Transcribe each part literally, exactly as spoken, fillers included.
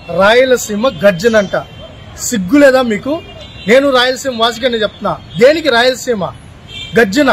రాయలసీమ గర్జనంట. సిగ్గులేదా మీకు? నేను రాయలసీమ వాసిగానే చెప్తున్నా. దేనికి రాయలసీమ గర్జన?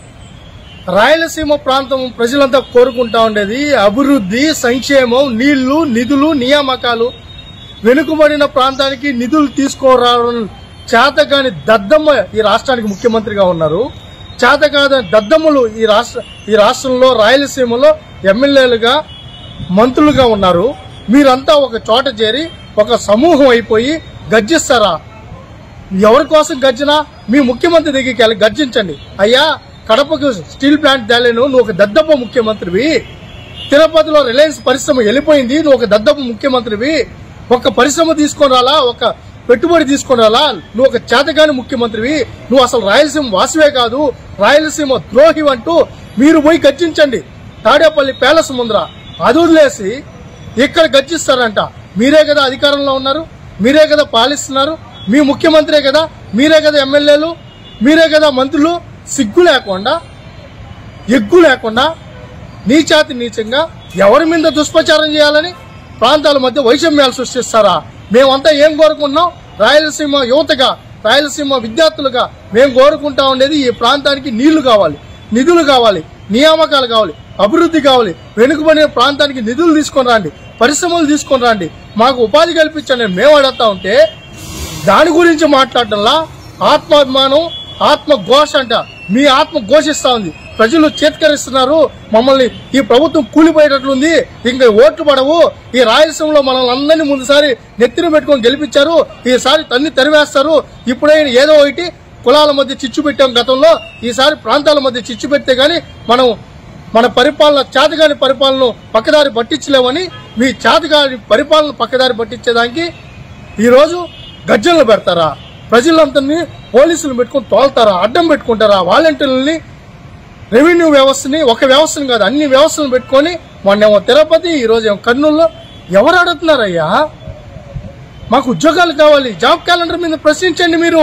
రాయలసీమ ప్రాంతం ప్రజలంతా కోరుకుంటా ఉండేది అభివృద్ధి, సంక్షేమం, నీళ్లు, నిధులు, నియామకాలు. వెనుకబడిన ప్రాంతానికి నిధులు తీసుకురావడం చేతగాని దద్దమ్మ ఈ రాష్ట్రానికి ముఖ్యమంత్రిగా ఉన్నారు. చేతకాదని దద్దమ్మలు ఈ రాష్ట్ర ఈ రాష్ట్రంలో రాయలసీమలో ఎమ్మెల్యేలుగా, మంత్రులుగా ఉన్నారు. మీరంతా ఒక చోట చేరి ఒక సమూహం అయిపోయి గర్జిస్తారా? ఎవరి కోసం గర్జన? మీ ముఖ్యమంత్రి దగ్గరికి వెళ్ళి గర్జించండి. అయ్యా, కడపకు స్టీల్ ప్లాంట్ తేలేను, నువ్వు ఒక దద్దప్ప ముఖ్యమంత్రివి. తిరుపతిలో రిలయన్స్ పరిశ్రమ వెళ్ళిపోయింది, నువ్వు ఒక దద్దప్ప ముఖ్యమంత్రివి. ఒక పరిశ్రమ తీసుకొని రాలా, ఒక పెట్టుబడి తీసుకొని రాలా, నువ్వు ఒక చేతగాని ముఖ్యమంత్రివి. నువ్వు అసలు రాయలసీమ వాసివే కాదు, రాయలసీమ ద్రోహి అంటూ మీరు పోయి గర్జించండి. తాడేపల్లి ప్యాలెస్ ముందర అది వదిలేసి ఇక్కడ గర్జిస్తారంట. మీరే కదా అధికారంలో ఉన్నారు, మీరే కదా పాలిస్తున్నారు, మీ ముఖ్యమంత్రే కదా, మీరే కదా ఎమ్మెల్యేలు, మీరే కదా మంత్రులు. సిగ్గు లేకుండా, ఎగ్గు లేకుండా నీచాతి నీచంగా ఎవరి మీద దుష్ప్రచారం చేయాలని ప్రాంతాల మధ్య వైషమ్యాలు సృష్టిస్తారా? మేమంతా ఏం కోరుకుంటున్నాం? రాయలసీమ యువతగా, రాయలసీమ విద్యార్థులుగా మేము కోరుకుంటా ఉండేది ఈ ప్రాంతానికి నీళ్లు కావాలి, నిధులు కావాలి, నియామకాలు కావాలి, అభివృద్ధి కావాలి. వెనుకబడిన ప్రాంతానికి నిధులు తీసుకొని రండి, పరిశ్రమలు తీసుకొని రండి, మాకు ఉపాధి కల్పించండి మేము అడుగుతా ఉంటే దాని గురించి మాట్లాడటంలా ఆత్మాభిమానం, ఆత్మ ఘోష అంట. మీ ఆత్మ ఘోషిస్తా ఉంది. ప్రజలు చేత్కరిస్తున్నారు. మమ్మల్ని ఈ ప్రభుత్వం కూలిపోయేటట్లుంది, ఇంకా ఓట్లు పడవు. ఈ రాయలసీమలో మనల్ని అందరినీ ముందుసారి నెత్తిన పెట్టుకొని గెలిపించారు, ఈసారి తన్ని తరివేస్తారు. ఇప్పుడైనా ఏదో ఒకటి కులాల మధ్య చిచ్చు పెట్టాం గతంలో, ఈసారి ప్రాంతాల మధ్య చిచ్చు పెడితే గాని మనం మన పరిపాలన, చేతగాని పరిపాలన పక్కదారి పట్టించలేమని, మీ చేతగాని పరిపాలన పక్కదారి పట్టించేదానికి ఈరోజు గర్జనలు పెడతారా? ప్రజలందరినీ పోలీసులు పెట్టుకుని తోలుతారా? అడ్డం పెట్టుకుంటారా? వాలంటీర్లని, రెవెన్యూ వ్యవస్థని, ఒక వ్యవస్థను కాదు అన్ని వ్యవస్థలను పెట్టుకొని మొన్నేమో తిరుపతి, ఈరోజు ఏమో కర్నూలులో. ఎవరు అడుగుతున్నారయ్యా? మాకు ఉద్యోగాలు కావాలి, జాబ్ క్యాలెండర్ మీద ప్రశ్నించండి. మీరు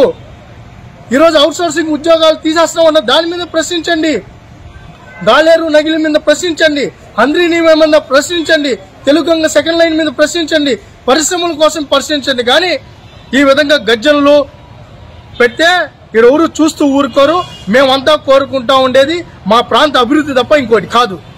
ఈరోజు అవుట్ సోర్సింగ్ ఉద్యోగాలు తీసేస్తున్నామన్న దాని మీద ప్రశ్నించండి. గాలేరు నగిలి మీద ప్రశ్నించండి, హంద్రీ నీవే మీద ప్రశ్నించండి, తెలుగంగ సెకండ్ లైన్ మీద ప్రశ్నించండి, పరిశ్రమల కోసం ప్రశ్నించండి. కానీ ఈ విధంగా గర్జనలు పెడితే ఇక్కడ ఎవరు చూస్తూ ఊరుకోరు. మేమంతా కోరుకుంటా ఉండేది మా ప్రాంత అభివృద్ధి తప్ప ఇంకోటి కాదు.